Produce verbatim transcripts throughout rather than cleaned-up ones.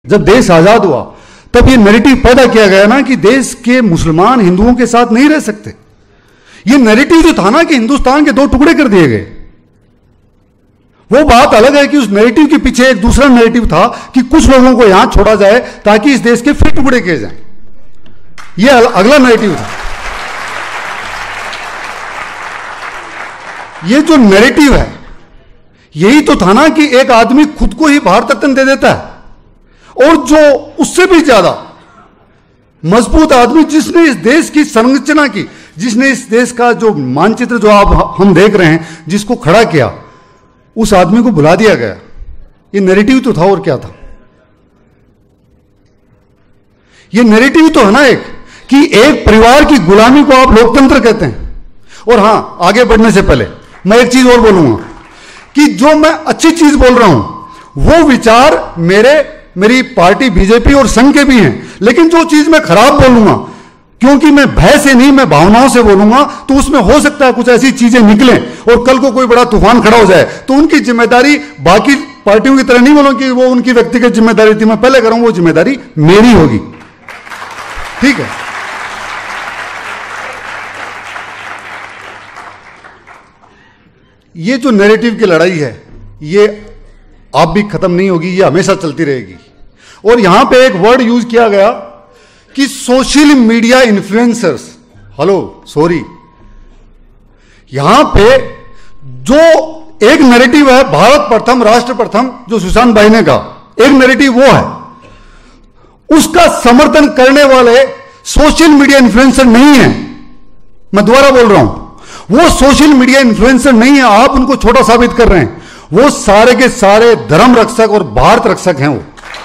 जब देश आजाद हुआ तब ये नैरेटिव पैदा किया गया ना कि देश के मुसलमान हिंदुओं के साथ नहीं रह सकते। ये नैरेटिव जो था ना कि हिंदुस्तान के दो टुकड़े कर दिए गए, वो बात अलग है कि उस नैरेटिव के पीछे एक दूसरा नैरेटिव था कि कुछ लोगों को यहां छोड़ा जाए ताकि इस देश के फिर टुकड़े किए जाएं। ये अगला नैरेटिव था। ये जो नैरेटिव है यही तो था ना कि एक आदमी खुद को ही भारत रत्न दे देता है, और जो उससे भी ज्यादा मजबूत आदमी जिसने इस देश की संरचना की, जिसने इस देश का जो मानचित्र जो आप हम देख रहे हैं जिसको खड़ा किया, उस आदमी को बुला दिया गया। ये नैरेटिव तो था, और क्या था? ये नैरेटिव तो है ना एक कि एक परिवार की गुलामी को आप लोकतंत्र कहते हैं। और हां, आगे बढ़ने से पहले मैं एक चीज और बोलूंगा कि जो मैं अच्छी चीज बोल रहा हूं वो विचार मेरे मेरी पार्टी बीजेपी और संघ के भी हैं, लेकिन जो चीज मैं खराब बोलूंगा, क्योंकि मैं भय से नहीं, मैं भावनाओं से बोलूंगा, तो उसमें हो सकता है कुछ ऐसी चीजें निकलें और कल को कोई बड़ा तूफान खड़ा हो जाए, तो उनकी जिम्मेदारी बाकी पार्टियों की तरह नहीं बोलूंगा कि वो उनकी व्यक्तिगत जिम्मेदारी थी, मैं पहले करूं, वो जिम्मेदारी मेरी होगी। ठीक है? ये जो नैरेटिव की लड़ाई है ये अब भी खत्म नहीं होगी, ये हमेशा चलती रहेगी। और यहां पे एक वर्ड यूज किया गया कि social media influencers, hello sorry, यहां पे जो एक नैरेटिव है भारत प्रथम राष्ट्र प्रथम जो सुशांत भाई ने कहा, एक नैरेटिव वो है, उसका समर्थन करने वाले सोशल मीडिया इन्फ्लुएंसर नहीं है। मैं दोबारा बोल रहा हूं, वो सोशल मीडिया इन्फ्लुएंसर नहीं है, आप उनको छोटा साबित कर रहे हैं। वो सारे के सारे धर्म रक्षक और भारत रक्षक हैं वो,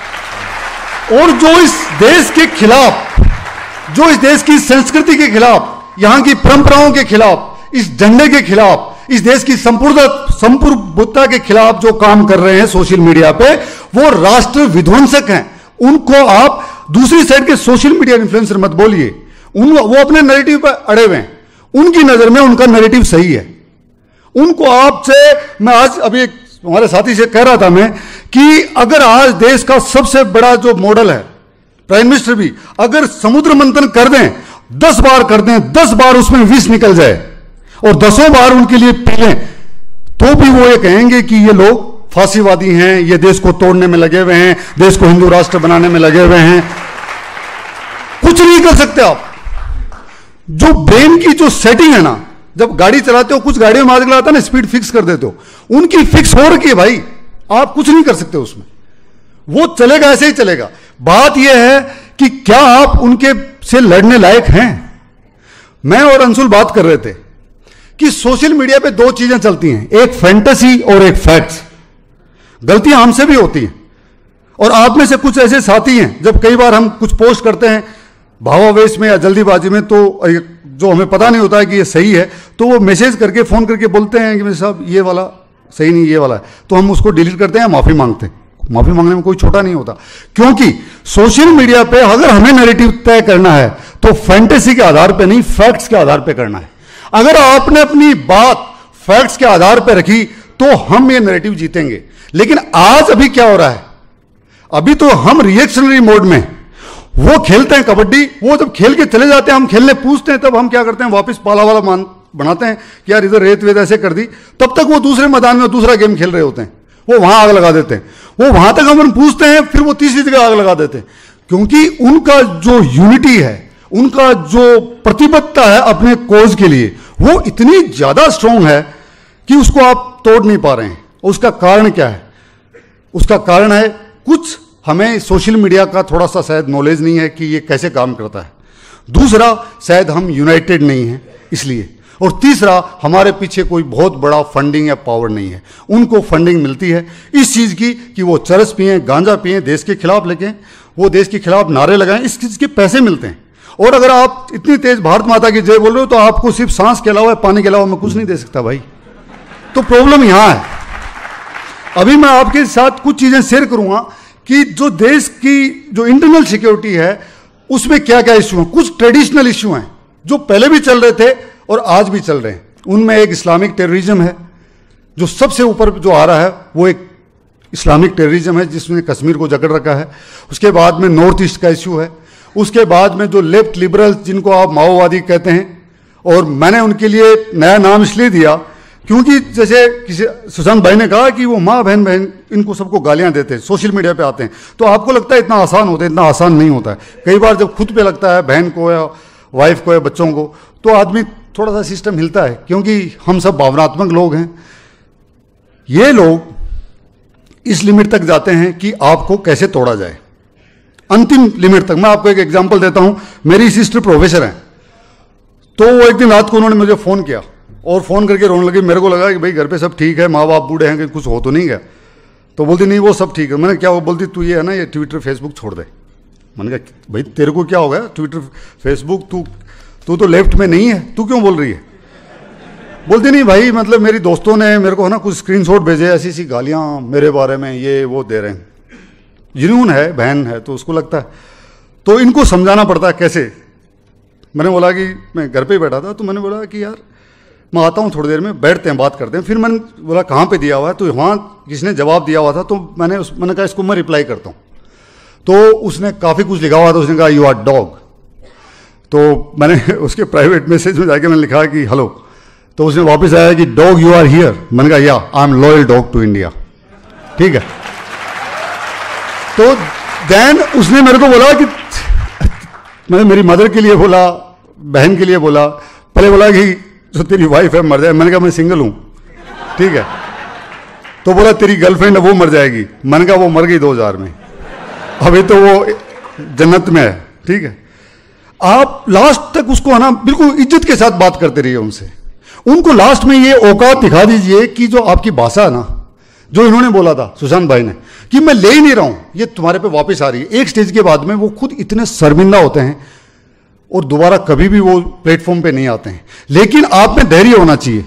और जो इस देश के खिलाफ, जो इस देश की संस्कृति के खिलाफ, यहां की परंपराओं के खिलाफ, इस झंडे के खिलाफ, इस देश की संपूर्ण संप्रभुता के खिलाफ जो काम कर रहे हैं सोशल मीडिया पे, वो राष्ट्र विध्वंसक हैं। उनको आप दूसरी साइड के सोशल मीडिया इन्फ्लुएंसर मत बोलिए, उन वो अपने नैरेटिव पर अड़े हुए हैं, उनकी नजर में उनका नैरेटिव सही है। उनको आपसे, मैं आज अभी एक हमारे साथी से कह रहा था मैं कि अगर आज देश का सबसे बड़ा जो मॉडल है, प्राइम मिनिस्टर भी अगर समुद्र मंथन कर दें, दस बार कर दें, दस बार उसमें विष निकल जाए और दसों बार उनके लिए पी लें, तो भी वो ये कहेंगे कि ये लोग फांसीवादी हैं, ये देश को तोड़ने में लगे हुए हैं, देश को हिंदू राष्ट्र बनाने में लगे हुए हैं। कुछ नहीं कर सकते आप। जो ब्रेन की जो सेटिंग है ना, जब गाड़ी चलाते हो, कुछ गाड़ियों में आजकल आता है ना स्पीड फिक्स कर देते हो, उनकी फिक्स हो रखी है भाई, आप कुछ नहीं कर सकते उसमें, वो चलेगा, ऐसे ही चलेगा। बात यह है कि क्या आप उनके से लड़ने लायक हैं। मैं और अंशुल बात कर रहे थे कि सोशल मीडिया पे दो चीजें चलती हैं, एक फैंटेसी और एक फैक्ट्स। गलतियां हमसे भी होती हैं, और आप में से कुछ ऐसे साथी हैं, जब कई बार हम कुछ पोस्ट करते हैं भावावेश में या जल्दीबाजी में, तो जो हमें पता नहीं होता है कि ये सही है, तो वो मैसेज करके फोन करके बोलते हैं कि मेरे साहब ये वाला सही नहीं, ये वाला है, तो हम उसको डिलीट करते हैं, माफी मांगते हैं। माफी मांगने में कोई छोटा नहीं होता, क्योंकि सोशल मीडिया पे अगर हमें नैरेटिव तय करना है तो फैंटेसी के आधार पे नहीं, फैक्ट्स के आधार पे करना है। अगर आपने अपनी बात फैक्ट्स के आधार पे रखी तो हम ये नैरेटिव जीतेंगे। लेकिन आज अभी क्या हो रहा है, अभी तो हम रिएक्शनरी मोड में, वो खेलते हैं कबड्डी, वो जब खेल के चले जाते हैं, हम खेलने पूछते हैं, तब हम क्या करते हैं, वापस पाला वाला मान बनाते हैं कि यार इधर रेत वेत ऐसे कर दी, तब तक वो दूसरे मैदान में दूसरा गेम खेल रहे होते हैं, वो वहां आग लगा देते हैं। वो वहां तक हम पूछते हैं, फिर वो तीसरी जगह आग लगा देते हैं, क्योंकि उनका जो यूनिटी है, उनका जो प्रतिबद्धता है अपने कोज के लिए, वो इतनी ज्यादा स्ट्रांग है कि उसको आप तोड़ नहीं पा रहे हैं। उसका कारण क्या है? उसका कारण है कुछ हमें सोशल मीडिया का थोड़ा सा शायद नॉलेज नहीं है कि ये कैसे काम करता है, दूसरा शायद हम यूनाइटेड नहीं हैं इसलिए, और तीसरा हमारे पीछे कोई बहुत बड़ा फंडिंग या पावर नहीं है। उनको फंडिंग मिलती है इस चीज़ की कि वो चरस पिएं, गांजा पिएं, देश के खिलाफ लेकें, वो देश के खिलाफ नारे लगाएं, इस चीज़ के पैसे मिलते हैं। और अगर आप इतनी तेज भारत माता की जय बोल रहे हो तो आपको सिर्फ सांस के अलावा, पानी के अलावा मैं कुछ नहीं दे सकता भाई। तो प्रॉब्लम यहाँ है। अभी मैं आपके साथ कुछ चीज़ें शेयर करूँगा कि जो देश की जो इंटरनल सिक्योरिटी है उसमें क्या क्या इश्यू हैं। कुछ ट्रेडिशनल इश्यू हैं जो पहले भी चल रहे थे और आज भी चल रहे हैं। उनमें एक इस्लामिक टेररिज्म है जो सबसे ऊपर जो आ रहा है, वो एक इस्लामिक टेररिज्म है जिसने कश्मीर को जकड़ रखा है, उसके बाद में नॉर्थ ईस्ट का इश्यू है, उसके बाद में जो लेफ्ट लिबरल्स जिनको आप माओवादी कहते हैं, और मैंने उनके लिए नया नाम इसलिए दिया क्योंकि जैसे किसी सुशांत भाई ने कहा कि वो माँ बहन बहन इनको सबको गालियां देते हैं, सोशल मीडिया पे आते हैं, तो आपको लगता है इतना आसान होता है, इतना आसान नहीं होता है। कई बार जब खुद पे लगता है, बहन को या वाइफ को या बच्चों को, तो आदमी थोड़ा सा सिस्टम हिलता है, क्योंकि हम सब भावनात्मक लोग हैं। ये लोग इस लिमिट तक जाते हैं कि आपको कैसे तोड़ा जाए, अंतिम लिमिट तक। मैं आपको एक एग्जांपल देता हूं। मेरी सिस्टर प्रोफेसर हैं, तो वो एक दिन रात को उन्होंने मुझे फ़ोन किया और फ़ोन करके रोने लगी। मेरे को लगा कि भाई घर पे सब ठीक है, माँ बाप बूढ़े हैं, कि कुछ हो तो नहीं गया। तो बोलती नहीं वो सब ठीक है। मैंने क्या, वो बोलती तू ये है ना, ये ट्विटर फेसबुक छोड़ दे। मैंने कहा भाई तेरे को क्या हो गया, ट्विटर फेसबुक, तू तू तो लेफ्ट में नहीं है, तू क्यों बोल रही है? बोलती नहीं भाई, मतलब मेरी दोस्तों ने मेरे को है ना कुछ स्क्रीनशॉट भेजे, ऐसी ऐसी गालियाँ मेरे बारे में ये वो दे रहे हैं। जुनून है, बहन है तो उसको लगता है, तो इनको समझाना पड़ता है कैसे। मैंने बोला कि मैं घर पे ही बैठा था, तो मैंने बोला कि यार मैं आता हूँ थोड़ी देर में, बैठते हैं बात करते हैं। फिर मैंने बोला कहाँ पे दिया हुआ है, तो वहाँ किसने जवाब दिया हुआ था, तो मैंने उस मैंने कहा इसको मैं रिप्लाई करता हूँ। तो उसने काफ़ी कुछ लिखा हुआ था, उसने कहा यू आर डॉग। तो मैंने उसके प्राइवेट मैसेज में जाके मैंने लिखा कि हेलो, तो उसने वापस आया कि डॉग यू आर हियर। मैंने कहा या I am loyal dog to India, ठीक है। तो देन उसने मेरे को बोला कि मैंने मेरी मदर के लिए बोला, बहन के लिए बोला, पहले बोला कि जो तेरी वाइफ है मर जाए। मैंने कहा मैं सिंगल हूं, ठीक है। तो बोला तेरी गर्लफ्रेंड है वो मर जाएगी। मैंने कहा वो मर गई दो हज़ार में, अभी तो वो जन्नत में है, ठीक है। आप लास्ट तक उसको है ना बिल्कुल इज्जत के साथ बात करते रहिए उनसे। उनको लास्ट में ये औकात दिखा दीजिए कि जो आपकी भाषा है ना, जो इन्होंने बोला था सुशांत भाई ने कि मैं ले ही नहीं रहा हूं, ये तुम्हारे पे वापस आ रही है। एक स्टेज के बाद में वो खुद इतने शर्मिंदा होते हैं और दोबारा कभी भी वो प्लेटफॉर्म पे नहीं आते हैं। लेकिन आप में धैर्य होना चाहिए।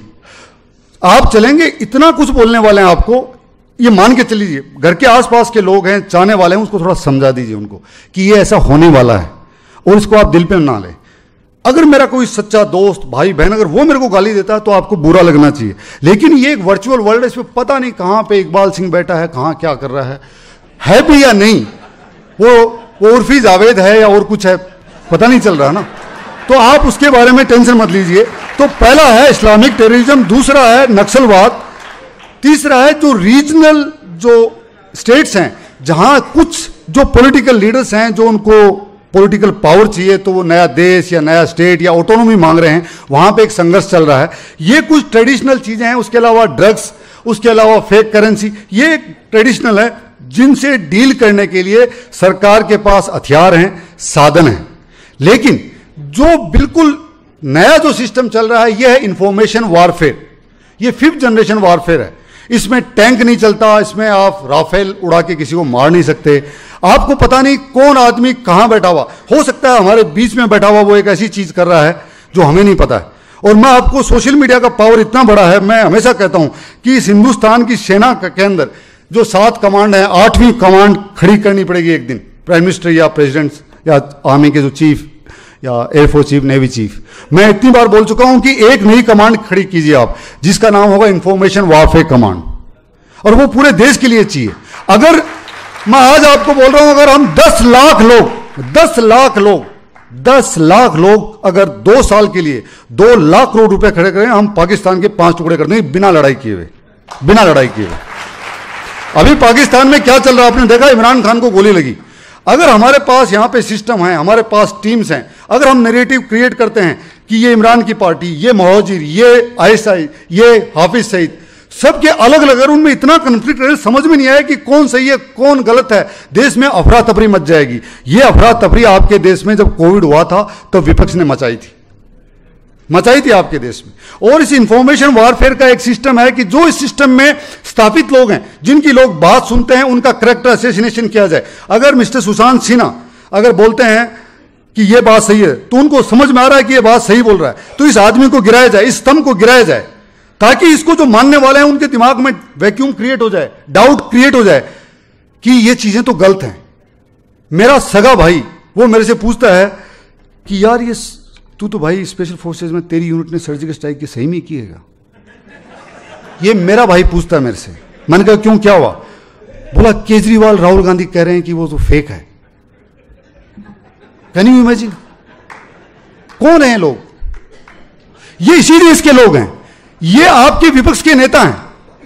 आप चलेंगे, इतना कुछ बोलने वाले हैं आपको, ये मान के चलीजिए। घर के आसपास के लोग हैं, चाहने वाले हैं, उसको थोड़ा समझा दीजिए उनको कि ये ऐसा होने वाला है और इसको आप दिल पे ना लें। अगर मेरा कोई सच्चा दोस्त, भाई बहन, अगर वो मेरे को गाली देता है तो आपको बुरा लगना चाहिए। लेकिन ये एक वर्चुअल वर्ल्ड है, इसमें पता नहीं कहां पे इकबाल सिंह बैठा है, कहां क्या कर रहा है है भी या नहीं, वो वो उर्फी जावेद है या और कुछ है, पता नहीं चल रहा ना। तो आप उसके बारे में टेंशन मत लीजिए। तो पहला है इस्लामिक टेररिज्म, दूसरा है नक्सलवाद, तीसरा है जो रीजनल जो स्टेट्स हैं, जहां कुछ जो पॉलिटिकल लीडर्स हैं, जो उनको पॉलिटिकल पावर चाहिए, तो वो नया देश या नया स्टेट या ऑटोनॉमी मांग रहे हैं, वहां पे एक संघर्ष चल रहा है। ये कुछ ट्रेडिशनल चीजें हैं। उसके अलावा ड्रग्स, उसके अलावा फेक करेंसी, ये ट्रेडिशनल है जिनसे डील करने के लिए सरकार के पास हथियार हैं, साधन हैं। लेकिन जो बिल्कुल नया जो सिस्टम चल रहा है, यह है इंफॉर्मेशन वॉरफेयर। ये फिफ्थ जनरेशन वॉरफेयर है। इसमें टैंक नहीं चलता, इसमें आप राफेल उड़ा के किसी को मार नहीं सकते। आपको पता नहीं कौन आदमी कहां बैठा हुआ, हो सकता है हमारे बीच में बैठा हुआ वो एक ऐसी चीज कर रहा है जो हमें नहीं पता है। और मैं आपको, सोशल मीडिया का पावर इतना बड़ा है, मैं हमेशा कहता हूं कि इस हिंदुस्तान की सेना के अंदर जो सात कमांड है, आठवीं कमांड खड़ी करनी पड़ेगी एक दिन। प्राइम मिनिस्टर या प्रेसिडेंट या आर्मी के जो चीफ या एयरफोर्स चीफ, नेवी चीफ। मैं इतनी बार बोल चुका हूं कि एक नई कमांड खड़ी कीजिए आप, जिसका नाम होगा इंफॉर्मेशन वॉरफेयर कमांड, और वो पूरे देश के लिए चाहिए। अगर मैं आज आपको बोल रहा हूं, अगर हम दस लाख लोग दस लाख लोग दस लाख लोग अगर दो साल के लिए दो लाख करोड़ रुपए खड़े करें, हम पाकिस्तान के पांच टुकड़े कर देंगे बिना लड़ाई किए हुए, बिना लड़ाई किए हुए। अभी पाकिस्तान में क्या चल रहा है आपने देखा, इमरान खान को गोली लगी। अगर हमारे पास यहां पे सिस्टम है, हमारे पास टीम्स हैं, अगर हम नैरेटिव क्रिएट करते हैं कि ये इमरान की पार्टी, ये महाजिर, ये आईएसआई, ये हाफिज सईद, सबके अलग अलग, अगर उनमें इतना कन्फ्लिक्ट रहे, समझ में नहीं आया कि कौन सही है कौन गलत है, देश में अफरा तफरी मच जाएगी। ये अफरा तफरी आपके देश में जब कोविड हुआ था तो विपक्ष ने मचाई थी, मचाई थी आपके देश में। और इस इंफॉर्मेशन वॉरफेयर का एक सिस्टम है कि जो इस सिस्टम में स्थापित लोग हैं, जिनकी लोग बात सुनते हैं, उनका करेक्टर असैसिनेशन किया जाए। अगर मिस्टर सुशांत सिन्हा अगर बोलते हैं कि यह बात सही है, तो उनको समझ में आ रहा है कि यह बात सही बोल रहा है, तो इस आदमी को गिराया जाए, इस स्तंभ को गिराया जाए, ताकि इसको जो मानने वाले हैं उनके दिमाग में वैक्यूम क्रिएट हो जाए, डाउट क्रिएट हो जाए कि ये चीजें तो गलत हैं। मेरा सगा भाई वो मेरे से पूछता है कि यार ये तू तो भाई स्पेशल फोर्सेज में तेरी यूनिट ने सर्जिकल स्ट्राइक की सही में किएगा। ये मेरा भाई पूछता है मेरे से। मैंने कहा क्यों, क्या हुआ? बोला केजरीवाल राहुल गांधी कह रहे हैं कि वो तो फेक है। Can you imagine? कौन है लोग? ये इसी देश के लोग हैं, ये आपके विपक्ष के नेता हैं।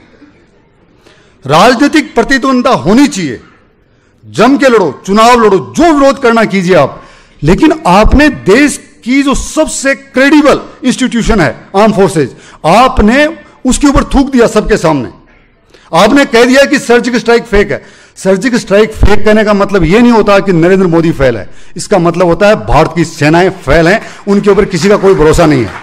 राजनीतिक प्रतिद्वंदता होनी चाहिए, जम के लड़ो, चुनाव लड़ो, जो विरोध करना कीजिए आप, लेकिन आपने देश की जो सबसे क्रेडिबल इंस्टीट्यूशन है आर्म फोर्सेज, आपने उसके ऊपर थूक दिया सबके सामने। आपने कह दिया कि सर्जिकल स्ट्राइक फेक है। सर्जिकल स्ट्राइक फेक कहने का मतलब यह नहीं होता कि नरेंद्र मोदी फेल है, इसका मतलब होता है भारत की सेनाएं फेल हैं, उनके ऊपर किसी का कोई भरोसा नहीं है।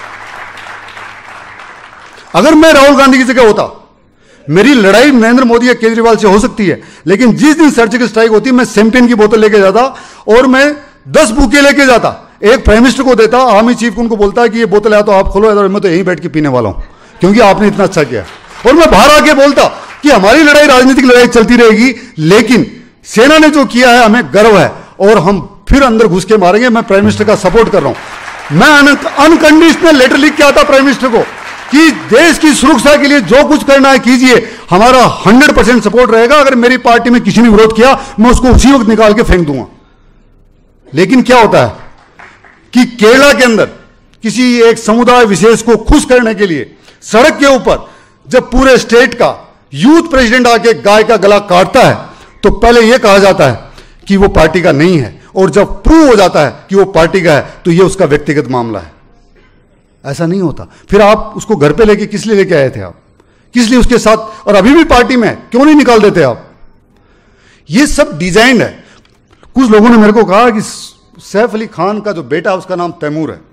अगर मैं राहुल गांधी की जगह होता, मेरी लड़ाई नरेंद्र मोदी या केजरीवाल से हो सकती है, लेकिन जिस दिन सर्जिकल स्ट्राइक होती मैं शैंपेन की बोतल लेके जाता और मैं दस बुके लेके जाता, एक प्राइम मिनिस्टर को देता, आर्मी चीफ को, उनको बोलता है कि ये बोतल है तो आप खोलो, मैं तो यहीं बैठ के पीने वाला हूं क्योंकि आपने इतना अच्छा किया। और मैं बाहर आके बोलता कि हमारी लड़ाई राजनीतिक लड़ाई चलती रहेगी, लेकिन सेना ने जो किया है हमें गर्व है और हम फिर अंदर घुस के मारेंगे। मैं प्राइम मिनिस्टर का सपोर्ट कर रहा हूं। मैं अनकंडीशनल लेटर लिख के आता प्राइम मिनिस्टर को कि देश की सुरक्षा के लिए जो कुछ करना है कीजिए, हमारा हंड्रेड परसेंट सपोर्ट रहेगा। अगर मेरी पार्टी में किसी ने विरोध किया मैं उसको उसी वक्त निकाल के फेंक दूंगा। लेकिन क्या होता है कि केरला के अंदर किसी एक समुदाय विशेष को खुश करने के लिए सड़क के ऊपर जब पूरे स्टेट का यूथ प्रेसिडेंट आके गाय का गला काटता है तो पहले यह कहा जाता है कि वो पार्टी का नहीं है, और जब प्रूव हो जाता है कि वो पार्टी का है तो ये उसका व्यक्तिगत मामला है। ऐसा नहीं होता। फिर आप उसको घर पे लेके किस लिए लेके आए थे? आप किस लिए उसके साथ, और अभी भी पार्टी में क्यों नहीं निकाल देते आप? ये सब डिजाइन है। कुछ लोगों ने मेरे को कहा कि सैफ अली खान का जो बेटा है उसका नाम तैमूर है।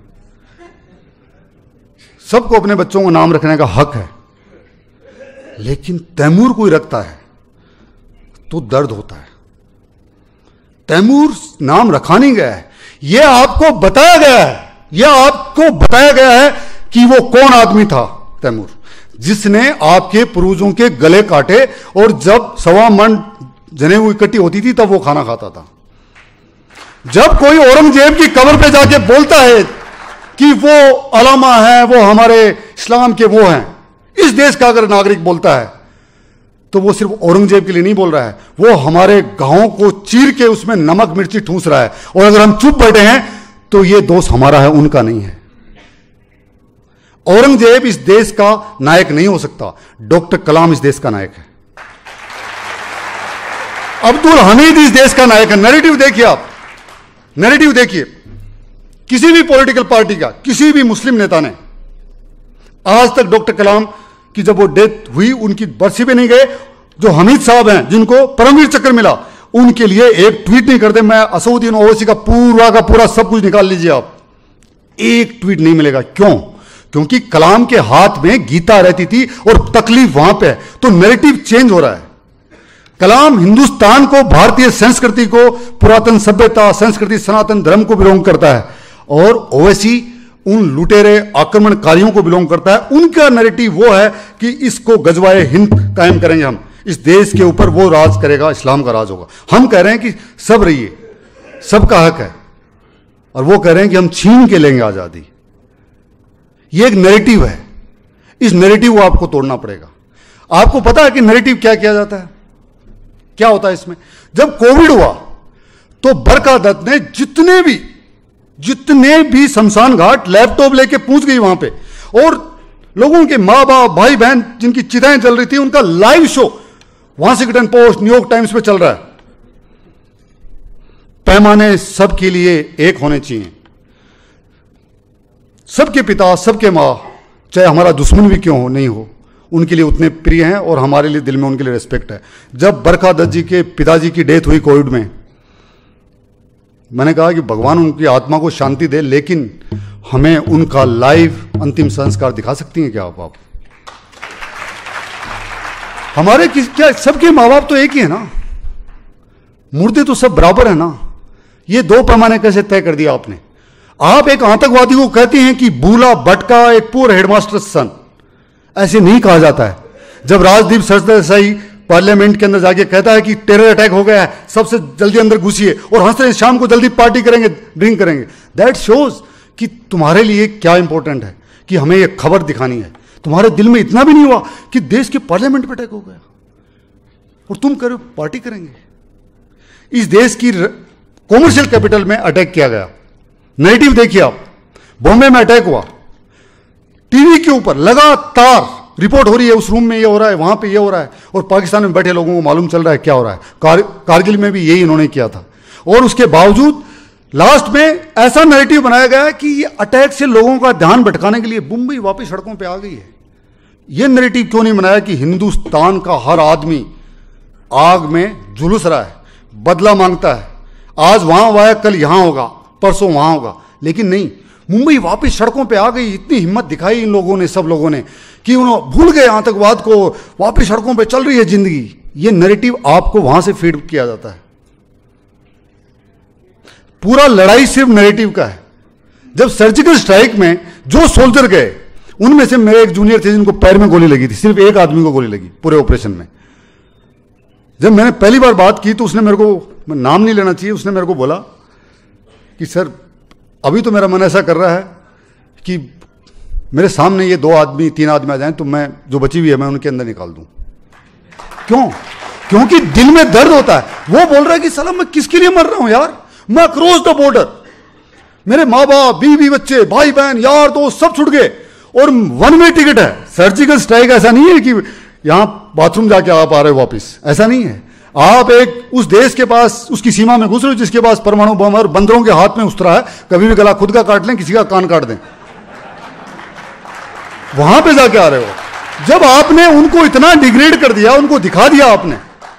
सबको अपने बच्चों को नाम रखने का हक है, लेकिन तैमूर कोई रखता है तो दर्द होता है। तैमूर नाम रखा नहीं गया है, यह आपको बताया गया है, यह आपको बताया गया है कि वो कौन आदमी था तैमूर, जिसने आपके पूर्वजों के गले काटे, और जब सवा मन जनेऊ इकट्ठी होती थी तब वो खाना खाता था। जब कोई औरंगजेब की कब्र पे जाके बोलता है कि वो अलामा है, वो हमारे इस्लाम के वो हैं, इस देश का अगर नागरिक बोलता है तो वो सिर्फ औरंगजेब के लिए नहीं बोल रहा है, वो हमारे गांवों को चीर के उसमें नमक मिर्ची ठूंस रहा है। और अगर हम चुप बैठे हैं तो ये दोष हमारा है, उनका नहीं है। औरंगजेब इस देश का नायक नहीं हो सकता, डॉक्टर कलाम इस देश का नायक है, अब्दुल हमीद इस देश का नायक है। नैरेटिव देखिए आप, नैरेटिव देखिए किसी भी पॉलिटिकल पार्टी का, किसी भी मुस्लिम नेता ने आज तक डॉक्टर कलाम की जब वो डेथ हुई उनकी बरसी पे नहीं गए। जो हमीद साहब हैं जिनको परमवीर चक्र मिला, उनके लिए एक ट्वीट नहीं करते। मैं असउद्दीन ओवैसी का पूरा का पूरा सब कुछ निकाल लीजिए आप, एक ट्वीट नहीं मिलेगा। क्यों? क्योंकि कलाम के हाथ में गीता रहती थी और तकलीफ वहां पे है, तो नैरेटिव चेंज हो रहा है। कलाम हिंदुस्तान को, भारतीय संस्कृति को, पुरातन सभ्यता, संस्कृति, सनातन धर्म को बिलोंग करता है, और ओवैसी उन लुटेरे आक्रमणकारियों को बिलोंग करता है। उनका नैरेटिव वो है कि इसको गजवाए हिंद कायम करेंगे हम, इस देश के ऊपर वो राज करेगा, इस्लाम का राज होगा। हम कह रहे हैं कि सब रहिए, सबका हक है, और वो कह रहे हैं कि हम छीन के लेंगे आजादी। ये एक नैरेटिव है, इस नैरेटिव को आपको तोड़ना पड़ेगा। आपको पता है कि नैरेटिव क्या किया जाता है, क्या होता है इसमें? जब कोविड हुआ तो बरका दत्त ने जितने भी जितने भी शमशान घाट लैपटॉप लेके पहुंच गई वहां पे, और लोगों के मां बाप, भाई बहन जिनकी चिताएं जल रही थी, उनका live show Washington Post, New York Times पे चल रहा है। पैमाने सबके लिए एक होने चाहिए। सबके पिता, सबके मां, चाहे हमारा दुश्मन भी क्यों हो, नहीं हो, उनके लिए उतने प्रिय हैं और हमारे लिए दिल में उनके लिए रिस्पेक्ट है। जब बरका दत्त जी के पिताजी की डेथ हुई कोविड में, मैंने कहा कि भगवान उनकी आत्मा को शांति दे, लेकिन हमें उनका लाइव अंतिम संस्कार दिखा सकती हैं क्या आप? आप हमारे किस क्या सबके माँ बाप तो एक ही है ना, मुर्दे तो सब बराबर है ना। ये दो पैमाने कैसे तय कर दिया आपने? आप एक आतंकवादी को कहते हैं कि भूला भटका एक पूर हेडमास्टर सन, ऐसे नहीं कहा जाता है। जब राजदीप सरदेसाई पार्लियामेंट के अंदर जाके कहता है कि टेरर अटैक हो गया है, सबसे जल्दी अंदर घुसिए, और हंस रहे शाम को जल्दी पार्टी करेंगे, ड्रिंक करेंगे, दैट शोज कि तुम्हारे लिए क्या इंपॉर्टेंट है, कि हमें यह खबर दिखानी है। तुम्हारे दिल में इतना भी नहीं हुआ कि देश के पार्लियामेंट पे अटैक हो गया। और तुम करो पार्टी करेंगे। इस देश की कॉमर्शियल कैपिटल में अटैक किया गया। नैरेटिव देखिए आप, बॉम्बे में अटैक हुआ, टीवी के ऊपर लगातार रिपोर्ट हो रही है, उस रूम में ये हो रहा है, वहां पे ये हो रहा है, और पाकिस्तान में बैठे लोगों को मालूम चल रहा है क्या हो रहा है। कार, कारगिल में भी यही इन्होंने किया था, और उसके बावजूद लास्ट में ऐसा नैरेटिव बनाया गया कि ये अटैक से लोगों का ध्यान भटकाने के लिए मुंबई वापस सड़कों पे आ गई है। ये नैरेटिव क्यों नहीं बनाया कि हिंदुस्तान का हर आदमी आग में झुलस रहा है, बदला मांगता है, आज वहां हुआ है, कल यहां होगा, परसों वहां होगा, लेकिन नहीं, मुंबई वापस सड़कों पे आ गई। इतनी हिम्मत दिखाई इन लोगों ने, सब लोगों ने, कि उन्होंने भूल गए आतंकवाद को, वापस सड़कों पे चल रही है जिंदगी। ये नैरेटिव आपको वहां से फीड किया जाता है। पूरा लड़ाई सिर्फ नैरेटिव का है। जब सर्जिकल स्ट्राइक में जो सोल्जर गए, उनमें से मेरे एक जूनियर थे जिनको पैर में गोली लगी थी, सिर्फ एक आदमी को गोली लगी पूरे ऑपरेशन में। जब मैंने पहली बार बात की तो उसने मेरे को, नाम नहीं लेना चाहिए, उसने मेरे को बोला कि सर अभी तो मेरा मन ऐसा कर रहा है कि मेरे सामने ये दो आदमी तीन आदमी आ जाएं तो मैं जो बची हुई है मैं उनके अंदर निकाल दूं। क्यों? क्योंकि दिल में दर्द होता है। वो बोल रहा है कि साला मैं किसके लिए मर रहा हूं यार, मैं क्रॉस द बॉर्डर, मेरे माँ बाप, बीवी बच्चे, भाई बहन, यार दोस्त सब छूट गए, और वन वे टिकट है। सर्जिकल स्ट्राइक ऐसा नहीं है कि यहां बाथरूम जाके आप आ रहे हो वापिस, ऐसा नहीं है। आप एक उस देश के पास, उसकी सीमा में घुस रहे हो जिसके पास परमाणु बम और बंदरों के हाथ में उतरा है, कभी भी गला खुद का काट लें, किसी का कान काट दें, वहां पे जाके आ रहे हो। जब आपने उनको इतना डिग्रेड कर दिया, उनको दिखा दिया आपने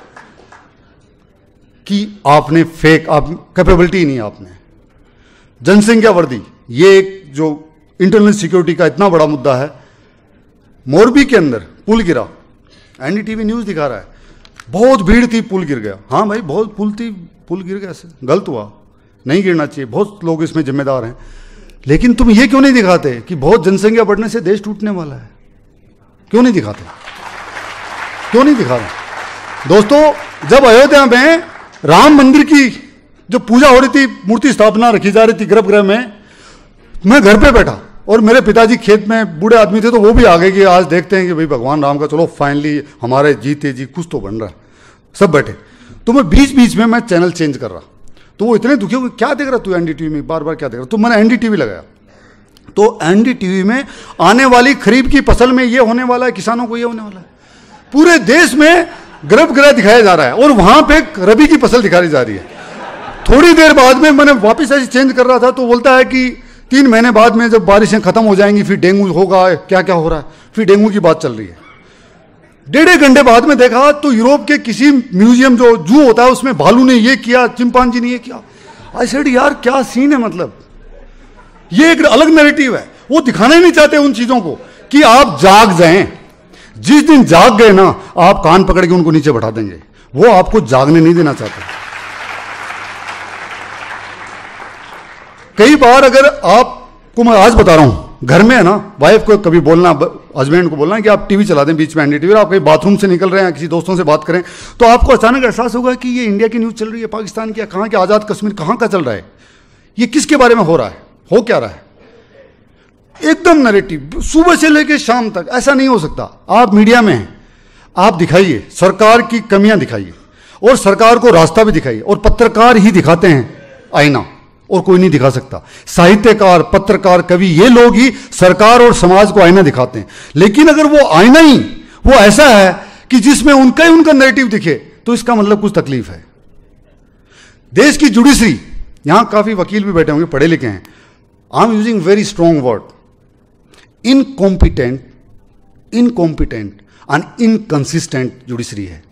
कि आपने फेक, आप कैपेबिलिटी नहीं, आपने जनसंख्या वृद्धि, ये एक जो इंटरनल सिक्योरिटी का इतना बड़ा मुद्दा है। मोरबी के अंदर पुल गिरा, एनडीटीवी न्यूज दिखा रहा है, बहुत भीड़ थी, पुल गिर गया। हाँ भाई, बहुत पुल थी, पुल गिर गया, ऐसे गलत हुआ, नहीं गिरना चाहिए, बहुत लोग इसमें जिम्मेदार हैं। लेकिन तुम ये क्यों नहीं दिखाते कि बहुत जनसंख्या बढ़ने से देश टूटने वाला है? क्यों नहीं दिखाते? क्यों नहीं दिखा रहे? दोस्तों, जब अयोध्या में राम मंदिर की जो पूजा हो रही थी, मूर्ति स्थापना रखी जा रही थी गर्भगृह में, मैं घर पे बैठा और मेरे पिताजी खेत में बूढ़े आदमी थे, तो वो भी आ गए कि आज देखते हैं कि भाई भगवान राम का, चलो फाइनली हमारे जीते जी कुछ तो बन रहा है। सब बैठे, तो मैं बीच बीच में मैं चैनल चेंज कर रहा, तो वो इतने दुखी हो गए, क्या देख रहा तू एनडीटीवी में, बार बार क्या देख रहा? तो मैंने एनडीटीवी लगाया, तो एनडीटीवी में आने वाली खरीफ की फसल में ये होने वाला है, किसानों को ये होने वाला है, पूरे देश में गर्भगृह दिखाया जा रहा है, और वहां पे रबी की फसल दिखाई जा रही है। थोड़ी देर बाद में मैंने वापस ऐसे चेंज कर रहा था, तो बोलता है कि तीन महीने बाद में जब बारिशें खत्म हो जाएंगी फिर डेंगू होगा, क्या क्या हो रहा है, फिर डेंगू की बात चल रही है। डेढ़ एक घंटे बाद में देखा तो यूरोप के किसी म्यूजियम, जो जू होता है, उसमें भालू ने ये किया, चिंपांजी ने ये किया। आई सेड यार क्या सीन है, मतलब ये एक अलग नैरेटिव है। वो दिखाना ही नहीं चाहते उन चीजों को कि आप जाग जाएं। जिस दिन जाग गए ना, आप कान पकड़ के उनको नीचे बैठा देंगे, वो आपको जागने नहीं देना चाहते। कई बार अगर आपको, मैं आज बता रहा हूं, घर में है ना, वाइफ को कभी बोलना, हस्बैंड को बोलना कि आप टीवी चला दें बीच में, एनडीटीवी, आप कहीं बाथरूम से निकल रहे हैं, किसी दोस्तों से बात करें, तो आपको अचानक एहसास होगा कि ये इंडिया की न्यूज़ चल रही है, पाकिस्तान की, कहाँ के, आज़ाद कश्मीर कहाँ का चल रहा है, ये किसके बारे में हो रहा है, हो क्या रहा है। एकदम नैरेटिव सुबह से लेकर शाम तक। ऐसा नहीं हो सकता। आप मीडिया में हैं, आप दिखाइए, सरकार की कमियां दिखाइए, और सरकार को रास्ता भी दिखाइए, और पत्रकार ही दिखाते हैं आईना, और कोई नहीं दिखा सकता। साहित्यकार, पत्रकार, कवि, ये लोग ही सरकार और समाज को आईना दिखाते हैं। लेकिन अगर वो आईना ही वो ऐसा है कि जिसमें उनका ही उनका नैरेटिव दिखे, तो इसका मतलब कुछ तकलीफ है। देश की जुडिशरी, यहां काफी वकील भी बैठे होंगे, पढ़े लिखे हैं, I am using very strong word, incompetent, incompetent and inconsistent judiciary है।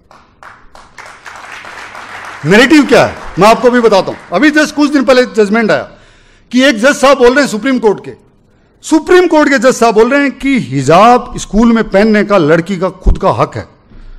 नैरेटिव क्या है मैं आपको भी बताता हूं। अभी जस्ट कुछ दिन पहले जजमेंट आया कि एक जज साहब बोल रहे हैं, सुप्रीम कोर्ट के सुप्रीम कोर्ट के जज साहब बोल रहे हैं कि हिजाब स्कूल में पहनने का लड़की का खुद का हक है।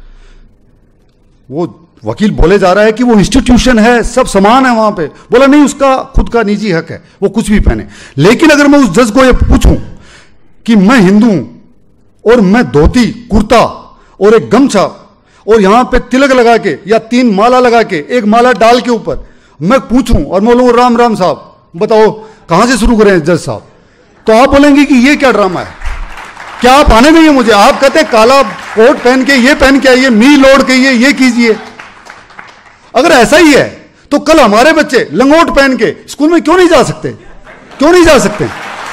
वो वकील बोले जा रहा है कि वो इंस्टीट्यूशन है, सब समान है वहां पे। बोला नहीं, उसका खुद का निजी हक है, वो कुछ भी पहने। लेकिन अगर मैं उस जज को ये पूछूं कि मैं हिंदू हूं और मैं धोती, कुर्ता और एक गमछा और यहां पे तिलक लगा के या तीन माला लगा के, एक माला डाल के ऊपर मैं पूछूं और मैं बोलूं राम राम साहब बताओ कहां से शुरू करें जज साहब, तो आप बोलेंगे कि ये क्या ड्रामा है। क्या आप आने देंगे मुझे? आप कहते हैं काला कोट पहन के ये पहन के आइए, मी लोड कहिए, ये कीजिए। अगर ऐसा ही है तो कल हमारे बच्चे लंगोट पहन के स्कूल में क्यों नहीं जा सकते? क्यों नहीं जा सकते?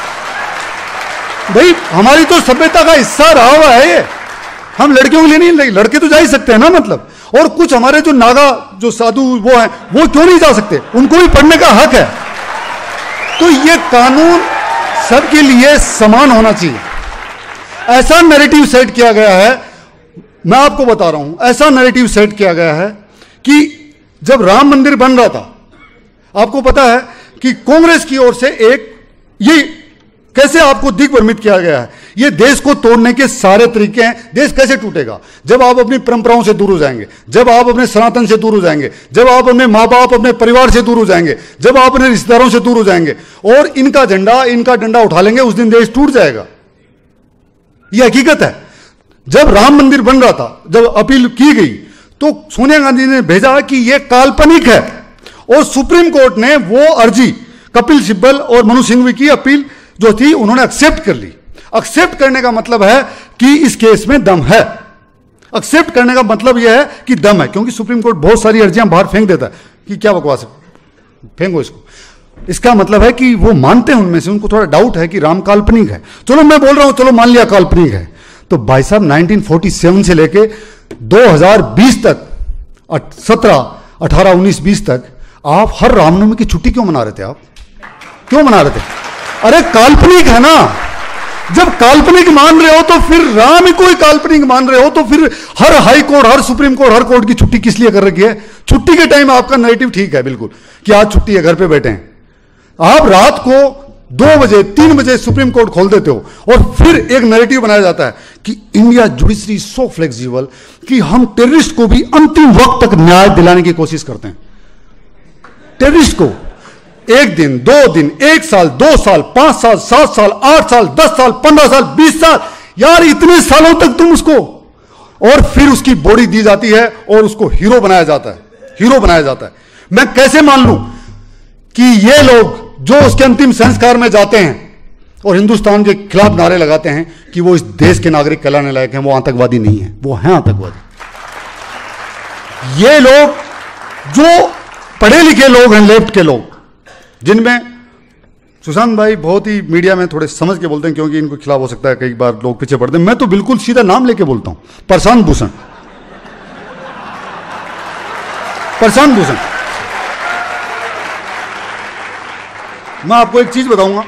भाई हमारी तो सभ्यता का हिस्सा रहा हुआ है ये। हम लड़कियों के लिए नहीं, लड़के तो जा ही सकते हैं ना, मतलब। और कुछ हमारे जो नागा जो साधु वो हैं, वो क्यों नहीं जा सकते? उनको भी पढ़ने का हक है। तो ये कानून सबके लिए समान होना चाहिए। ऐसा नैरेटिव सेट किया गया है, मैं आपको बता रहा हूं, ऐसा नैरेटिव सेट किया गया है कि जब राम मंदिर बन रहा था, आपको पता है कि कांग्रेस की ओर से एक ये कैसे आपको दिग्भ्रमित किया गया है, ये देश को तोड़ने के सारे तरीके हैं। देश कैसे टूटेगा? जब आप अपनी परंपराओं से दूर हो जाएंगे, जब आप अपने सनातन से दूर हो जाएंगे, जब आप अपने माँ बाप अपने परिवार से दूर हो जाएंगे, जब आप अपने रिश्तेदारों से दूर हो जाएंगे और इनका झंडा इनका डंडा उठा लेंगे, उस दिन देश टूट जाएगा। यह हकीकत है। जब राम मंदिर बन रहा था, जब अपील की गई तो सोनिया गांधी ने भेजा कि यह काल्पनिक है, और सुप्रीम कोर्ट ने वो अर्जी कपिल सिब्बल और मनु सिंघवी की अपील जो थी उन्होंने एक्सेप्ट कर ली। एक्सेप्ट करने का मतलब है कि इस केस में दम है। एक्सेप्ट करने का मतलब यह है कि दम है, क्योंकि सुप्रीम कोर्ट बहुत सारी अर्जियां बाहर फेंक देता है कि क्या बकवास है, फेंको इसको। इसका मतलब है कि वो मानते हैं, उनमें से उनको थोड़ा डाउट है कि राम काल्पनिक है। चलो मैं बोल रहा हूं, चलो मान लिया काल्पनिक है, तो भाई साहब नाइनटीन फोर्टी सेवन से लेके दो हज़ार बीस तक, सत्रह अठारह उन्नीस बीस तक आप हर रामनवमी की छुट्टी क्यों मना रहे थे? आप क्यों मना रहे थे? अरे काल्पनिक है ना। जब काल्पनिक मान रहे हो तो फिर राम ही कोई काल्पनिक मान रहे हो, तो फिर हर हाई कोर्ट, हर सुप्रीम कोर्ट, हर कोर्ट की छुट्टी किस लिए कर रखी है? छुट्टी के टाइम आपका नैरेटिव ठीक है बिल्कुल कि आज छुट्टी है, घर पे बैठे हैं। आप रात को दो बजे तीन बजे सुप्रीम कोर्ट खोल देते हो और फिर एक नैरेटिव बनाया जाता है कि इंडिया जुडिशरी सो फ्लेक्सिबल कि हम टेररिस्ट को भी अंतिम वक्त तक न्याय दिलाने की कोशिश करते हैं। टेररिस्ट को एक दिन, दो दिन, एक साल, दो साल, पांच साल, सात साल, आठ साल, दस साल, पंद्रह साल, बीस साल, यार इतने सालों तक तुम उसको, और फिर उसकी बॉडी दी जाती है और उसको हीरो बनाया जाता है, हीरो बनाया जाता है। मैं कैसे मान लूं कि ये लोग जो उसके अंतिम संस्कार में जाते हैं और हिंदुस्तान के खिलाफ नारे लगाते हैं कि वो इस देश के नागरिक कहलाने लायक हैं, वो आतंकवादी नहीं है? वो हैं आतंकवादी। ये लोग जो पढ़े लिखे लोग हैं, लेफ्ट के लोग, जिनमें सुशांत भाई बहुत ही मीडिया में थोड़े समझ के बोलते हैं क्योंकि इनको खिलाफ हो सकता है कई बार लोग पीछे पड़ते हैं। मैं तो बिल्कुल सीधा नाम लेके बोलता हूं, प्रशांत भूषण। प्रशांत भूषण, मैं आपको एक चीज बताऊंगा।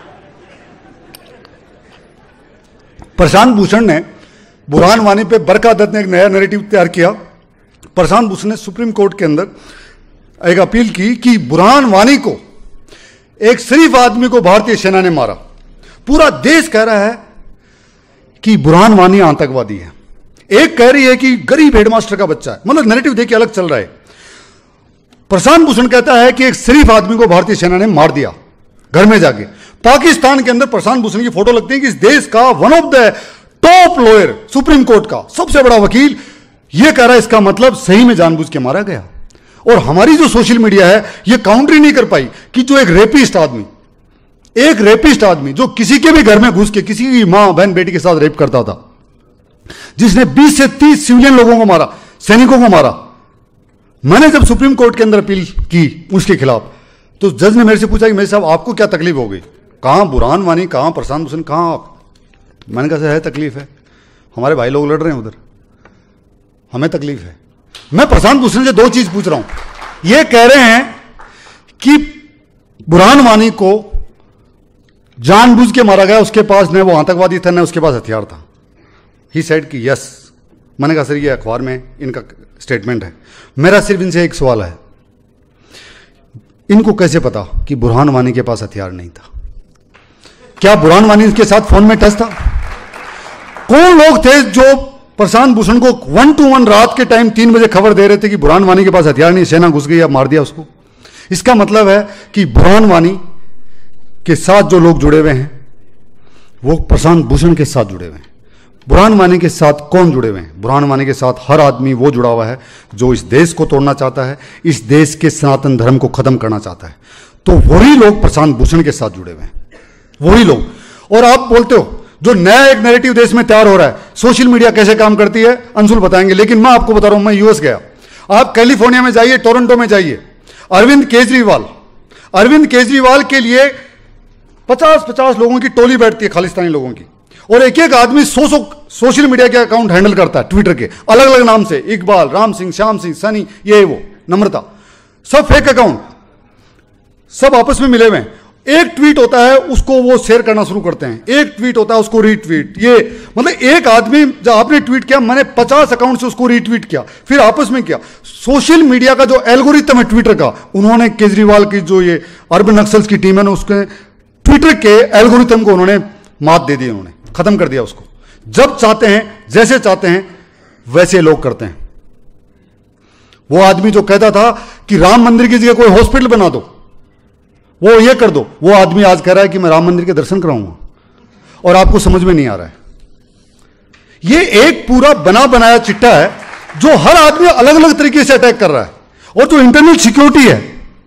प्रशांत भूषण ने बुरहान वानी पे बरका दत्त ने एक नया नैरेटिव तैयार किया। प्रशांत भूषण ने सुप्रीम कोर्ट के अंदर एक अपील की कि बुरहान वानी को, एक शरीफ आदमी को भारतीय सेना ने मारा। पूरा देश कह रहा है कि बुरहान वानी आतंकवादी है, एक कह रही है कि गरीब हेडमास्टर का बच्चा है। मतलब नैरेटिव देखिए अलग चल रहा है। प्रशांत भूषण कहता है कि एक शरीफ आदमी को भारतीय सेना ने मार दिया घर में जाके। पाकिस्तान के अंदर प्रशांत भूषण की फोटो लगती है कि इस देश का one of the top lawyer, supreme court का सबसे बड़ा वकील, यह कह रहा है इसका मतलब सही में जानबूझ के मारा गया। और हमारी जो सोशल मीडिया है यह काउंटर ही नहीं कर पाई कि जो एक रेपिस्ट आदमी, एक रेपिस्ट आदमी जो किसी के भी घर में घुस के किसी की मां बहन बेटी के साथ रेप करता था, जिसने बीस से तीस सिविलियन लोगों को मारा, सैनिकों को मारा। मैंने जब सुप्रीम कोर्ट के अंदर अपील की उसके खिलाफ, तो जज ने मेरे से पूछा कि मेरे साहब आपको क्या तकलीफ हो गई? कहां बुरहान वानी, कहां प्रशांत भूषण, कहां आप? मैंने कहा है तकलीफ है, हमारे भाई लोग लड़ रहे हैं उधर, हमें तकलीफ है। मैं प्रशांत भूषण से दो चीज पूछ रहा हूं। ये कह रहे हैं कि बुरहान वानी को जानबूझ के मारा गया, उसके पास न वो आतंकवादी था न उसके पास हथियार था। ही सेड कि यस। मैंने कहा सर ये अखबार में इनका स्टेटमेंट है। मेरा सिर्फ इनसे एक सवाल है, इनको कैसे पता कि बुरहान वानी के पास हथियार नहीं था? क्या बुरहान वानी के साथ फोन में टच था? कौन लोग थे जो प्रशांत भूषण को वन टू वन रात के टाइम तीन बजे खबर दे रहे थे कि बुरहान वानी के पास हथियार नहीं, सेना घुस गई, अब मार दिया उसको? इसका मतलब है कि बुरहान वानी के साथ जो लोग जुड़े हुए हैं वो प्रशांत भूषण के साथ जुड़े हुए हैं। बुरहान वानी के साथ कौन जुड़े हुए हैं? बुरहान वानी के साथ हर आदमी वो जुड़ा हुआ है जो इस देश को तोड़ना चाहता है, इस देश के सनातन धर्म को खत्म करना चाहता है। तो वही लोग प्रशांत भूषण के साथ जुड़े हुए हैं, वही लोग। और आप बोलते हो जो नया एक नैरेटिव देश में तैयार हो रहा है, सोशल मीडिया कैसे काम करती है अंशुल बताएंगे, लेकिन मैं आपको बता रहा हूं, मैं यूएस गया, आप कैलिफोर्निया में जाइए, टोरंटो में जाइए, अरविंद केजरीवाल अरविंद केजरीवाल के लिए पचास पचास लोगों की टोली बैठती है, खालिस्तानी लोगों की, और एक एक आदमी सौ सौ सोशल मीडिया के अकाउंट हैंडल करता है, ट्विटर के अलग अलग नाम से, इकबाल, राम सिंह, श्याम सिंह, सनी, ये वो, नम्रता, सब फेक अकाउंट, सब आपस में मिले हुए हैं। एक ट्वीट होता है उसको वो शेयर करना शुरू करते हैं, एक ट्वीट होता है उसको रीट्वीट, ये मतलब एक आदमी जब आपने ट्वीट किया, मैंने पचास अकाउंट से उसको रीट्वीट किया, फिर आपस में किया। सोशल मीडिया का जो एल्गोरिथम है ट्विटर का, उन्होंने केजरीवाल की जो ये अर्बन नक्सल्स की टीम है ना, उसके ट्विटर के एल्गोरिथम को उन्होंने मात दे दी, उन्होंने खत्म कर दिया उसको। जब चाहते हैं, जैसे चाहते हैं वैसे लोग करते हैं। वो आदमी जो कहता था कि राम मंदिर की जगह कोई हॉस्पिटल बना दो, वो ये कर दो, वो आदमी आज कह रहा है कि मैं राम मंदिर के दर्शन कराऊंगा, और आपको समझ में नहीं आ रहा है। ये एक पूरा बना बनाया चिट्टा है जो हर आदमी अलग अलग तरीके से अटैक कर रहा है। और जो इंटरनल सिक्योरिटी है,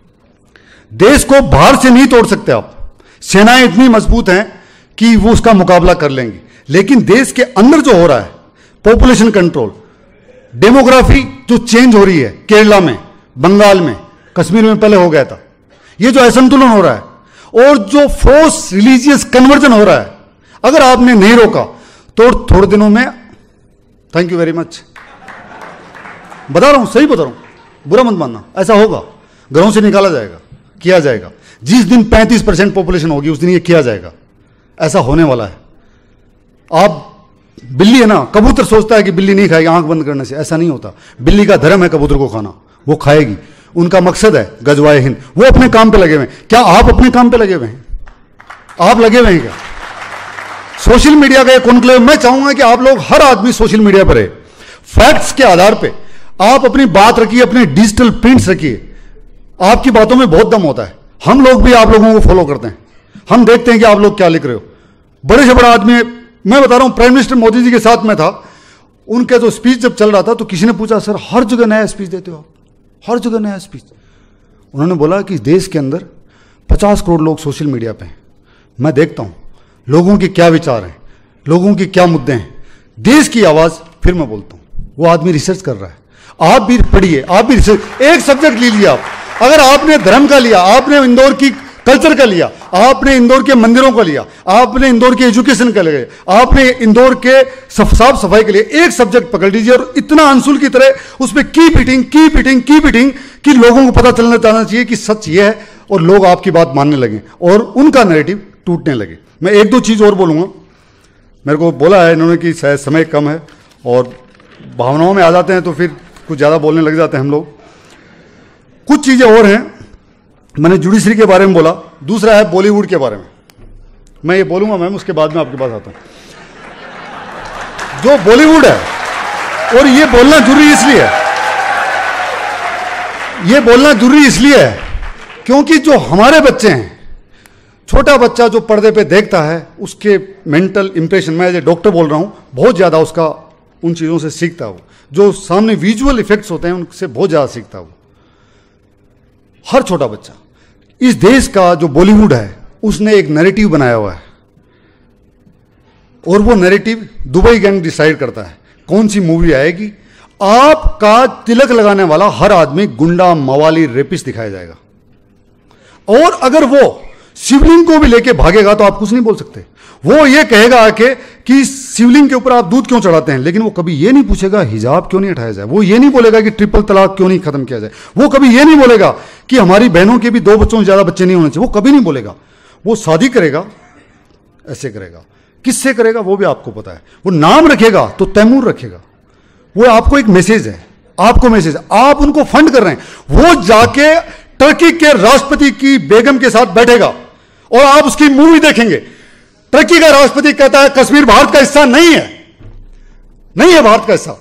देश को बाहर से नहीं तोड़ सकते आप, सेनाएं इतनी मजबूत हैं कि वो उसका मुकाबला कर लेंगी, लेकिन देश के अंदर जो हो रहा है, पॉपुलेशन कंट्रोल, डेमोग्राफी जो चेंज हो रही है, केरला में, बंगाल में, कश्मीर में पहले हो गया था, ये जो असंतुलन हो रहा है, और जो फोर्स रिलीजियस कन्वर्जन हो रहा है, अगर आपने नहीं रोका तो थोड़े दिनों में, थैंक यू वेरी मच, बता रहा हूं, सही बता रहा हूं, बुरा मत मानना, ऐसा होगा, घरों से निकाला जाएगा, किया जाएगा। जिस दिन पैंतीस परसेंट पॉपुलेशन होगी उस दिन ये किया जाएगा, ऐसा होने वाला है। आप बिल्ली है ना, कबूतर सोचता है कि बिल्ली नहीं खाएगी आंख बंद करने से, ऐसा नहीं होता। बिल्ली का धर्म है कबूतर को खाना, वो खाएगी, उनका मकसद है गजवाए हिंद, वो अपने काम पे लगे हुए हैं। क्या आप अपने काम पे लगे हुए हैं? आप लगे हुए हैं क्या? सोशल मीडिया का एक कॉन्क्लेव, मैं चाहूंगा कि आप लोग, हर आदमी सोशल मीडिया पर है, फैक्ट्स के आधार पे आप अपनी बात रखिए, अपने डिजिटल प्रिंट्स रखिए, आपकी बातों में बहुत दम होता है। हम लोग भी आप लोगों को फॉलो करते हैं, हम देखते हैं कि आप लोग क्या लिख रहे हो। बड़े से बड़ा आदमी, मैं बता रहा हूं, प्राइम मिनिस्टर मोदी जी के साथ में था, उनका जो स्पीच जब चल रहा था तो किसी ने पूछा, सर हर जगह नया स्पीच देते हो, हर जगह नया स्पीच। उन्होंने बोला कि देश के अंदर पचास करोड़ लोग सोशल मीडिया पे हैं, मैं देखता हूं लोगों के क्या विचार हैं, लोगों के क्या मुद्दे हैं, देश की आवाज फिर मैं बोलता हूं। वो आदमी रिसर्च कर रहा है, आप भी पढ़िए, आप भी रिसर्च, एक सब्जेक्ट ले लिया आप, अगर आपने धर्म का लिया, आपने इंदौर की कल्चर का लिया, आपने इंदौर के मंदिरों का लिया, आपने इंदौर के एजुकेशन का लिया, आपने इंदौर के साफ सफाई के लिए एक सब्जेक्ट पकड़ लीजिए, और इतना अंशुल की तरह उस पर की पिटिंग की पिटिंग की पिटिंग कि लोगों को पता चलना चाहना चाहिए कि सच ये है, और लोग आपकी बात मानने लगे और उनका नैरेटिव टूटने लगे। मैं एक दो चीज और बोलूंगा, मेरे को बोला है इन्होंने कि शायद समय कम है और भावनाओं में आ जाते हैं तो फिर कुछ ज्यादा बोलने लग जाते हैं हम लोग। कुछ चीजें और हैं, मैंने जुडिशरी के बारे में बोला, दूसरा है बॉलीवुड के बारे में, मैं ये बोलूंगा मैम, उसके बाद में आपके पास आता हूं। जो बॉलीवुड है, और ये बोलना जरूरी इसलिए है, ये बोलना जरूरी इसलिए है क्योंकि जो हमारे बच्चे हैं, छोटा बच्चा जो पर्दे पे देखता है, उसके मेंटल इंप्रेशन, मैं एज ए डॉक्टर बोल रहा हूं, बहुत ज्यादा उसका उन चीजों से सीखता है। वो जो सामने विजुअल इफेक्ट्स होते हैं उनसे बहुत ज्यादा सीखता है वो, हर छोटा बच्चा। इस देश का जो बॉलीवुड है उसने एक नैरेटिव बनाया हुआ है, और वो नैरेटिव दुबई गैंग डिसाइड करता है कौन सी मूवी आएगी। आपका तिलक लगाने वाला हर आदमी गुंडा, मवाली, रेपिस्ट दिखाया जाएगा, और अगर वो शिवलिंग को भी लेके भागेगा तो आप कुछ नहीं बोल सकते। वो ये कहेगा आके कि शिवलिंग के ऊपर आप दूध क्यों चढ़ाते हैं, लेकिन वो कभी ये नहीं पूछेगा हिजाब क्यों नहीं हटाया जाए, वो ये नहीं बोलेगा कि ट्रिपल तलाक क्यों नहीं खत्म किया जाए, वो कभी ये नहीं बोलेगा कि हमारी बहनों के भी दो बच्चों से ज्यादा बच्चे नहीं होने चाहिए, वो कभी नहीं बोलेगा। वो शादी करेगा, ऐसे करेगा, किससे करेगा वो भी आपको पता है। वो नाम रखेगा तो तैमूर रखेगा, वो आपको एक मैसेज है, आपको मैसेज, आप उनको फंड कर रहे हैं। वो जाके टर्की के राष्ट्रपति की बेगम के साथ बैठेगा और आप उसकी मूवी देखेंगे। टर्की का राष्ट्रपति कहता है कश्मीर भारत का हिस्सा नहीं है, नहीं है भारत का हिस्सा,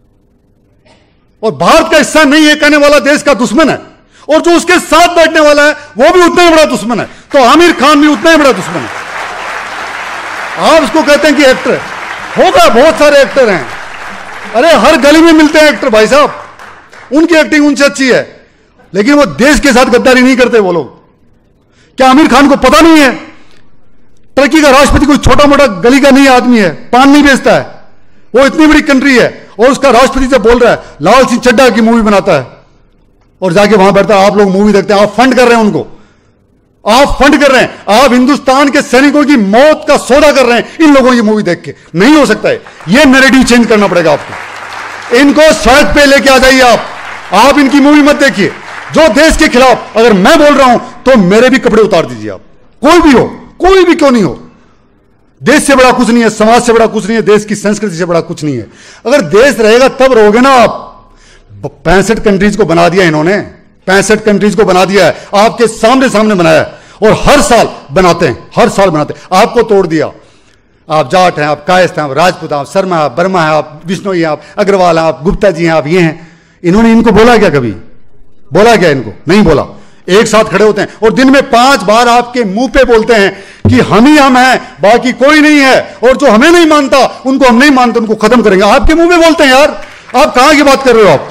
और भारत का हिस्सा नहीं है कहने वाला देश का दुश्मन है, और जो उसके साथ बैठने वाला है वो भी उतना ही बड़ा दुश्मन है। तो आमिर खान भी उतना ही बड़ा दुश्मन है। आप उसको कहते हैं कि एक्टर होगा, बहुत सारे एक्टर हैं, अरे हर गली में मिलते हैं एक्टर भाई साहब, उनकी एक्टिंग उनसे अच्छी है, लेकिन वो देश के साथ गद्दारी नहीं करते वो लोग। क्या आमिर खान को पता नहीं है टर्की का राष्ट्रपति कोई छोटा मोटा गली का नहीं आदमी है, पान नहीं बेचता है, वो इतनी बड़ी कंट्री है और उसका राष्ट्रपति जब बोल रहा है लाल सिंह चड्ढा की मूवी बनाता है और जाके वहां बैठता है, आप लोग मूवी देखते हैं, आप फंड कर रहे हैं उनको, आप फंड कर रहे हैं, आप हिंदुस्तान के सैनिकों की मौत का सौदा कर रहे हैं इन लोगों की मूवी देख के। नहीं हो सकता है, यह नैरेटिव चेंज करना पड़ेगा आपको। इनको सड़क पे लेके आ जाइए आप आप इनकी मूवी मत देखिए। जो देश के खिलाफ अगर मैं बोल रहा हूं तो मेरे भी कपड़े उतार दीजिए आप, कोई भी हो, कोई भी क्यों नहीं हो। देश से बड़ा कुछ नहीं है, समाज से बड़ा कुछ नहीं है, देश की संस्कृति से बड़ा कुछ नहीं है। अगर देश रहेगा तब रहोगे ना आप। पैंसठ कंट्रीज को बना दिया इन्होंने, पैंसठ कंट्रीज को बना दिया है, आपके सामने सामने बनाया है और हर साल बनाते हैं, हर साल बनाते हैं। आपको तोड़ दिया, आप जाट हैं, आप कायस्थ हैं, आप राजपूत हैं, आप शर्मा हैं, आप वर्मा हैं, आप बिश्नोई हैं, आप अग्रवाल हैं, आप गुप्ता जी हैं, आप ये हैं। इन्होंने इनको बोला क्या, कभी बोला क्या इनको? नहीं बोला। एक साथ खड़े होते हैं और दिन में पांच बार आपके मुंह पे बोलते हैं कि हम ही हम हैं, बाकी कोई नहीं है, और जो हमें नहीं मानता उनको हम नहीं मानते, उनको खत्म करेंगे। आपके मुंह पे बोलते हैं यार, आप कहां की बात कर रहे हो? आप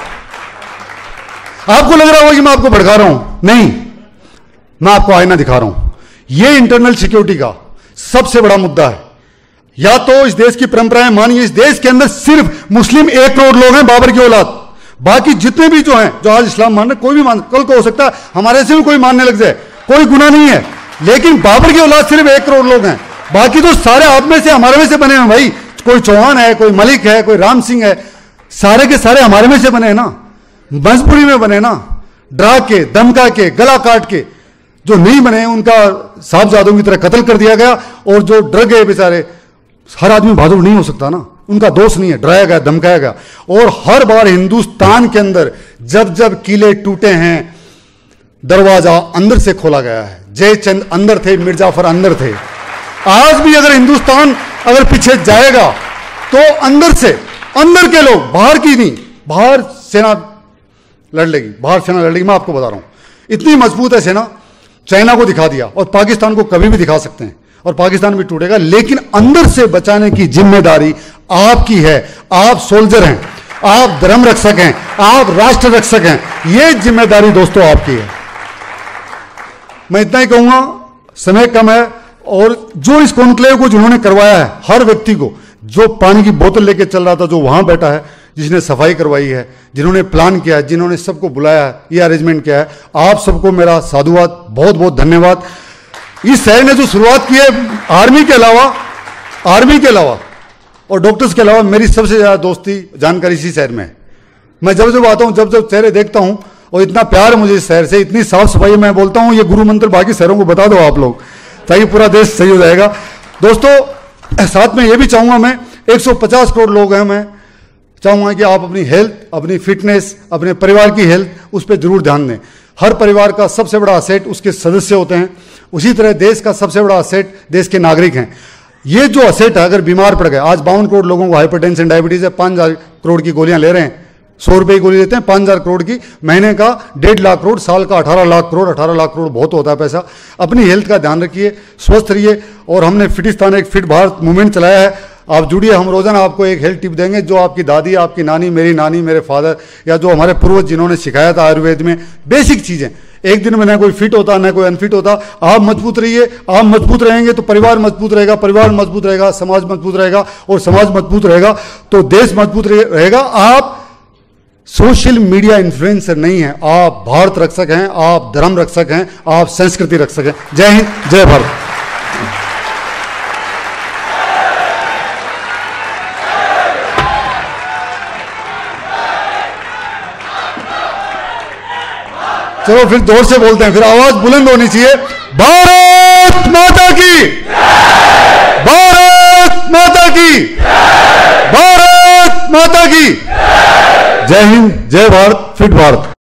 आपको लग रहा होगा कि मैं आपको भड़का रहा हूं, नहीं, मैं आपको आईना दिखा रहा हूं। यह इंटरनल सिक्योरिटी का सबसे बड़ा मुद्दा है। या तो इस देश की परंपराएं मानिए, इस देश के अंदर सिर्फ मुस्लिम एक करोड़ लोग हैं, बाबर की औलाद, बाकी जितने भी जो हैं, जो आज इस्लाम मान रहे, कोई भी मान, कल को हो सकता है हमारे से भी कोई मानने लग जाए, कोई गुनाह नहीं है। लेकिन बाबर की औलाद सिर्फ एक करोड़ लोग हैं, बाकी तो सारे आप में से हमारे में से बने हैं भाई। कोई चौहान है, कोई मलिक है, कोई राम सिंह है, सारे के सारे हमारे में से बने हैं ना, मजबूरी में बने ना, डरा के, धमका के, गला काट के। जो नहीं बने उनका साहबजादों की तरह कत्ल कर दिया गया, और जो डर गए बेचारे, हर आदमी बहादुर नहीं हो सकता ना, उनका दोष नहीं है, डराया गया, धमकाया गया। और हर बार हिंदुस्तान के अंदर जब जब किले टूटे हैं, दरवाजा अंदर से खोला गया है। जयचंद अंदर थे, मिर्जाफर अंदर थे। आज भी अगर हिंदुस्तान अगर पीछे जाएगा तो अंदर से, अंदर के लोग, बाहर की नहीं, बाहर सेना लड़ लेगी, बाहर सेना लड़ लेगी। मैं आपको बता रहा हूं, इतनी मजबूत है सेना, चाइना को दिखा दिया और पाकिस्तान को कभी भी दिखा सकते हैं और पाकिस्तान भी टूटेगा, लेकिन अंदर से बचाने की जिम्मेदारी आपकी है। आप सोल्जर हैं, आप धर्म रक्षक हैं, आप राष्ट्र रक्षक हैं, यह जिम्मेदारी दोस्तों आपकी है। मैं इतना ही कहूंगा, समय कम है, और जो इस कॉन्क्लेव को जिन्होंने करवाया है, हर व्यक्ति को, जो पानी की बोतल लेके चल रहा था, जो वहां बैठा है, जिसने सफाई करवाई है, जिन्होंने प्लान किया है, जिन्होंने सबको बुलाया है, ये अरेंजमेंट किया है, आप सबको मेरा साधुवाद, बहुत बहुत धन्यवाद। इस शहर ने जो शुरुआत की है, आर्मी के अलावा आर्मी के अलावा और डॉक्टर्स के अलावा मेरी सबसे ज्यादा दोस्ती जानकारी इसी शहर में है। मैं जब जब आता हूं, जब जब चेहरे देखता हूं, और इतना प्यार है मुझे इस शहर से, इतनी साफ सफाई, मैं बोलता हूं ये गुरु मंत्र बाकी शहरों को बता दो आप लोग, ताकि पूरा देश सही हो जाएगा। दोस्तों, साथ में ये भी चाहूंगा, मैं एक सौ पचास करोड़ लोग हैं, मैं चाहूंगा कि आप अपनी हेल्थ, अपनी फिटनेस, अपने परिवार की हेल्थ, उस पर जरूर ध्यान दें। हर परिवार का सबसे बड़ा असेट उसके सदस्य होते हैं, उसी तरह देश का सबसे बड़ा असेट देश के नागरिक हैं। ये जो असेट है, अगर बीमार पड़ गए, आज बावन करोड़ लोगों को हाइपरटेंशन, डायबिटीज है, पांच हजार करोड़ की गोलियां ले रहे हैं, सौ रुपए की गोली लेते हैं, पांच हजार करोड़ की, महीने का डेढ़ लाख करोड़, साल का अठारह लाख करोड़, अठारह लाख करोड़ बहुत होता है पैसा। अपनी हेल्थ का ध्यान रखिए, स्वस्थ रहिए। और हमने फिटिस्तान, एक फिट भारत मूवमेंट चलाया है, आप जुड़िए, हम रोजाना आपको एक हेल्थ टिप देंगे, जो आपकी दादी, आपकी नानी, मेरी नानी, मेरे फादर, या जो हमारे पूर्वज जिन्होंने सिखाया था आयुर्वेद में, बेसिक चीजें। एक दिन में ना कोई फिट होता, ना कोई अनफिट होता। आप मजबूत रहिए, आप मजबूत रहेंगे तो परिवार मजबूत रहेगा, परिवार मजबूत रहेगा, समाज मजबूत रहेगा, और समाज मजबूत रहेगा तो देश मजबूत रहेगा। आप सोशल मीडिया इन्फ्लुएंसर नहीं हैं, आप भारत रक्षक हैं, आप धर्म रक्षक हैं, आप संस्कृति रक्षक हैं। जय हिंद, जय भारत। चलो फिर जोर से बोलते हैं, फिर आवाज बुलंद होनी चाहिए। भारत माता की, भारत माता की, भारत माता की। जय हिंद, जय भारत, फिट भारत।